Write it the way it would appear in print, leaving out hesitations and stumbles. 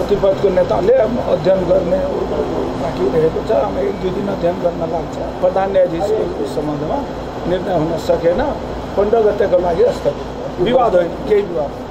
प्रतिपक्षको नेताले अध्ययन गर्ने बाँकी रहेको छ। अब 1-2 दिन अध्ययन गर्न लाग्छ। प्रधान न्यायाधीशको सम्बन्धमा निर्णय हुन सकेन। 15 गतेको लागि स्थगित। विवाद होइन, केही विवाद